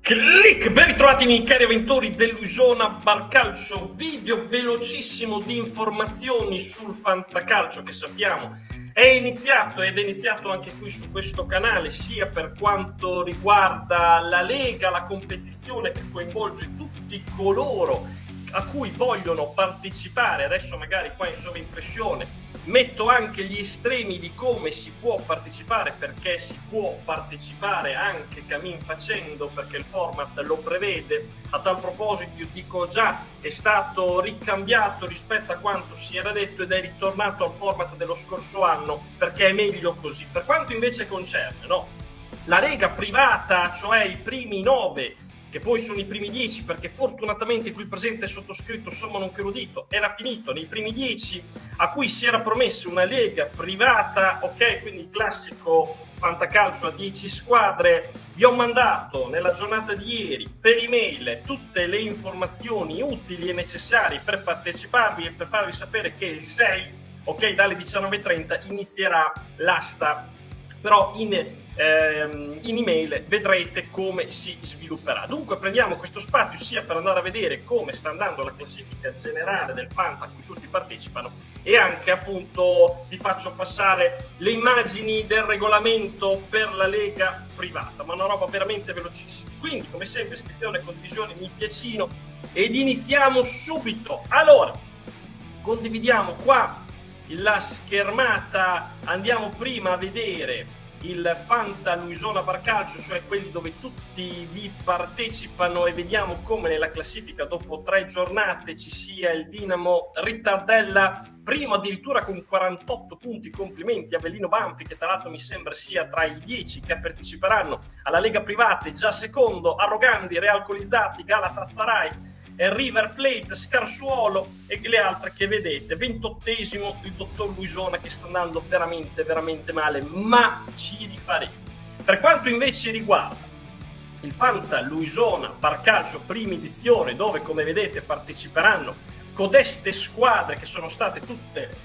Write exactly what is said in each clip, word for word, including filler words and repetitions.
Click! Ben ritrovati miei cari avventori dell'Usona Barcalcio, video velocissimo di informazioni sul fantacalcio che sappiamo è iniziato ed è iniziato anche qui su questo canale, sia per quanto riguarda la Lega, la competizione che coinvolge tutti coloro a cui vogliono partecipare. Adesso magari qua in sovraimpressione metto anche gli estremi di come si può partecipare, perché si può partecipare anche cammin facendo, perché il format lo prevede. A tal proposito io dico già, è stato ricambiato rispetto a quanto si era detto ed è ritornato al format dello scorso anno, perché è meglio così. Per quanto invece concerne, no, la Lega privata, cioè i primi nove, che poi sono i primi dieci, perché fortunatamente qui presente sottoscritto sommo non che udito, era finito nei primi dieci a cui si era promesso una Lega privata, ok, quindi il classico fantacalcio a dieci squadre. Vi ho mandato nella giornata di ieri per email tutte le informazioni utili e necessarie per parteciparvi e per farvi sapere che il sei, ok, dalle diciannove e trenta inizierà l'asta, però in Ehm, in email vedrete come si svilupperà. Dunque prendiamo questo spazio sia per andare a vedere come sta andando la classifica generale del Fanta a cui tutti partecipano, e anche appunto vi faccio passare le immagini del regolamento per la Lega privata, ma una roba veramente velocissima. Quindi come sempre iscrizione, condivisione, mi piacino ed iniziamo subito. Allora, condividiamo qua la schermata, andiamo prima a vedere il Fanta Usona Barcalcio, cioè quelli dove tutti vi partecipano, e vediamo come nella classifica dopo tre giornate ci sia il Dinamo Rittardella primo addirittura con quarantotto punti. Complimenti a Avellino Banfi, che tra l'altro mi sembra sia tra i dieci che parteciperanno alla Lega Private, già secondo Arrogandi, Real Colizzati, Galatasaray, River Plate, Scarsuolo e le altre che vedete. ventottesimo il dottor Luisona, che sta andando veramente veramente male, ma ci rifaremo. Per quanto invece riguarda il Fanta Luisona Barcalcio prima edizione, dove come vedete parteciperanno codeste squadre che sono state tutte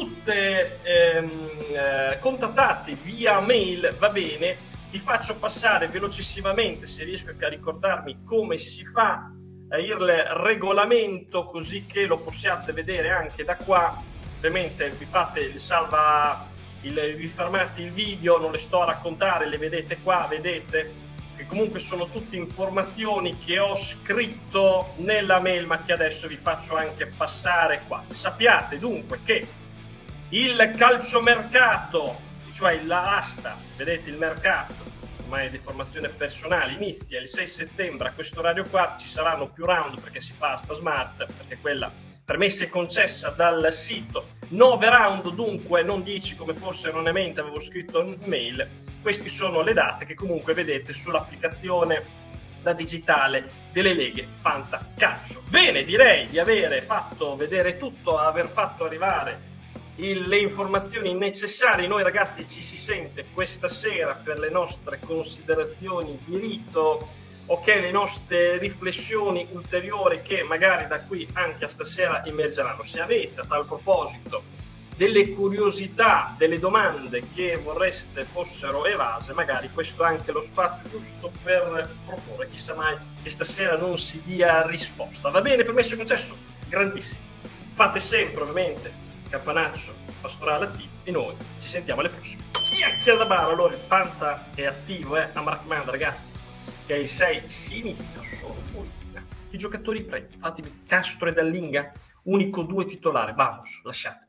tutte ehm, eh, contattate via mail, va bene, vi faccio passare velocissimamente, se riesco a ricordarmi come si fa, il regolamento, così che lo possiate vedere anche da qua. Ovviamente vi fate il salva, il, vi fermate il video, non le sto a raccontare, le vedete qua, vedete che comunque sono tutte informazioni che ho scritto nella mail, ma che adesso vi faccio anche passare qua. Sappiate dunque che il calciomercato, cioè l'asta, vedete il mercato, ma è di formazione personale, inizia il sei settembre a questo orario qua. Ci saranno più round perché si fa asta smart, perché quella permessa e concessa dal sito. nove round dunque, non dieci come forse erroneamente avevo scritto in mail. Queste sono le date che comunque vedete sull'applicazione da digitale delle Leghe Fantacalcio. Bene, direi di avere fatto vedere tutto, aver fatto arrivare le informazioni necessarie. Noi ragazzi ci si sente questa sera per le nostre considerazioni di rito, ok, le nostre riflessioni ulteriori che magari da qui anche a stasera emergeranno. Se avete a tal proposito delle curiosità, delle domande che vorreste fossero evase, magari questo è anche lo spazio giusto per proporre, chissà mai che stasera non si dia risposta. Va bene, permesso e concesso, grandissimo. Fate sempre ovviamente campanaccio pastorale attivo e noi ci sentiamo alle prossime. Chiacchiera da bar. Allora il Fanta è attivo, eh? Ma mi raccomando ragazzi, che il sei si inizia solo poi. I giocatori premi, fatevi Castro e Dallinga, unico due titolare, vamos, lasciate.